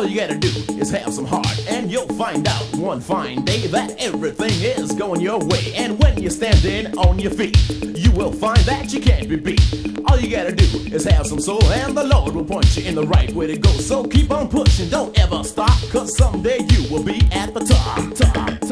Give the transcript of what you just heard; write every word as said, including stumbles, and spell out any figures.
you gotta do is have some heart, and you'll find out one fine day that everything is going your way. And when you're standing on your feet, you will find that you can't be beat. All you gotta do is have some soul, and the Lord will point you in the right way to go. So keep on pushing, don't ever stop, cause someday you will be at the top, top.